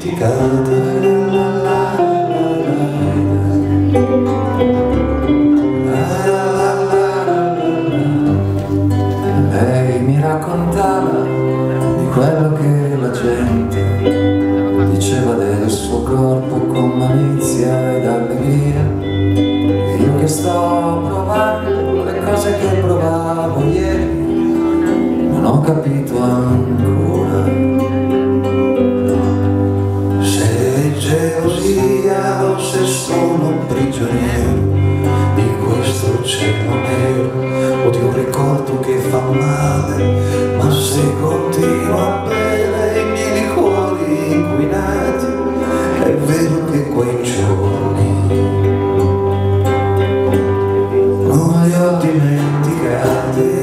dimenticate. Lei mi raccontava di quello che la gente diceva del suo corpo con malizia ed allegria, e io che sto provando le cose che provavo ieri non ho capito ancora se è gelosia o se sono prigioniero di questo cielo nero o di un ricordo che fa male, ma se continuo a bere i miei liquori inquinati è vero che quei giorni non li ho dimenticati.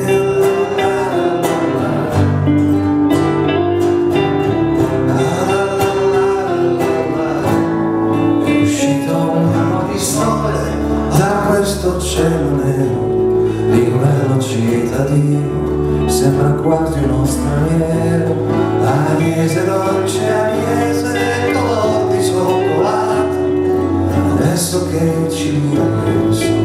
Questo cielo nero di un vero cittadino sembra quasi uno straniero, agnese dolce, agnese color di cioccolato, adesso che ci penso